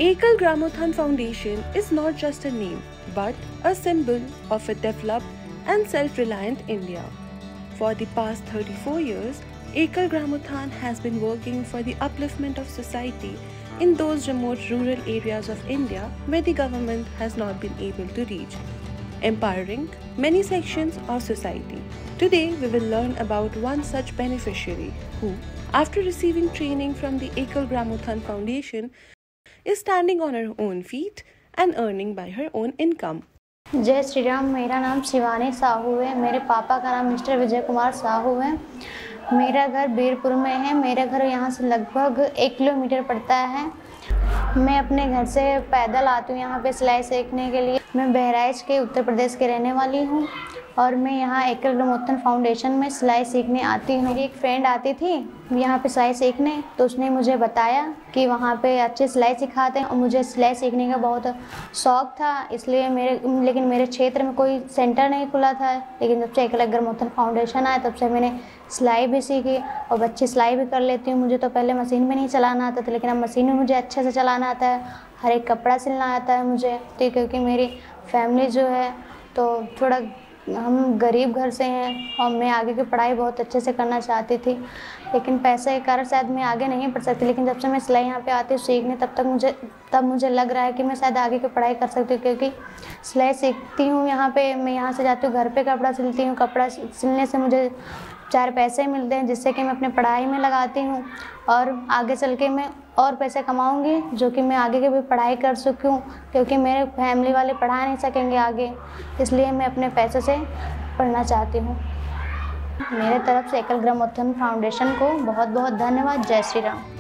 Ekal Gramothan Foundation is not just a name, but a symbol of a developed and self-reliant India. For the past 34 years, Ekal Gramothan has been working for the upliftment of society in those remote rural areas of India where the government has not been able to reach, empowering many sections of society. Today, we will learn about one such beneficiary who, after receiving training from the Ekal Gramothan Foundation, is standing on her own feet and earning by her own income. जय श्री राम। मेरा नाम शिवानी साहू है। मेरे पापा का नाम mister Vijay Kumar Sahu है। मेरा घर बीरपुर में है। मेरा घर यहाँ से लगभग 1 किलोमीटर पड़ता है। मैं अपने घर से पैदल आती हूँ यहाँ पे सिलाई सीखने के लिए। मैं बहराइच के उत्तर प्रदेश के रहने वाली हूँ और मैं यहाँ एकल ग्रामोत्थान फाउंडेशन में सिलाई सीखने आती हूँ। मेरी एक फ्रेंड आती थी यहाँ पे सिलाई सीखने, तो उसने मुझे बताया कि वहाँ पे अच्छी सिलाई सिखाते हैं और मुझे सिलाई सीखने का बहुत शौक़ था, इसलिए लेकिन मेरे क्षेत्र में कोई सेंटर नहीं खुला था। लेकिन जब से एकल ग्रामोत्थान फाउंडेशन आया तब से मैंने सिलाई भी सीखी और अच्छी सिलाई भी कर लेती हूँ। मुझे तो पहले मशीन में नहीं चलाना आता था, लेकिन अब मशीन में मुझे अच्छे से चलाना आता है। हर एक कपड़ा सिलना आता है मुझे, तो क्योंकि मेरी फैमिली जो है तो थोड़ा हम गरीब घर से हैं और मैं आगे की पढ़ाई बहुत अच्छे से करना चाहती थी, लेकिन पैसे के कारण शायद मैं आगे नहीं पढ़ सकती। लेकिन जब से मैं सिलाई यहाँ पे आती हूँ सीखने तब मुझे लग रहा है कि मैं शायद आगे की पढ़ाई कर सकती हूँ, क्योंकि सिलाई सीखती हूँ यहाँ पे। मैं यहाँ से जाती हूँ, घर पे कपड़ा सिलती हूँ। कपड़ा सिलने से मुझे 4 पैसे मिलते हैं, जिससे कि मैं अपने पढ़ाई में लगाती हूँ और आगे चल के मैं और पैसे कमाऊँगी, जो कि मैं आगे की भी पढ़ाई कर सकूँ, क्योंकि मेरे फैमिली वाले पढ़ा नहीं सकेंगे आगे, इसलिए मैं अपने पैसे से पढ़ना चाहती हूँ। मेरे तरफ से एकल ग्रामोत्थान फाउंडेशन को बहुत बहुत धन्यवाद। जय श्री राम।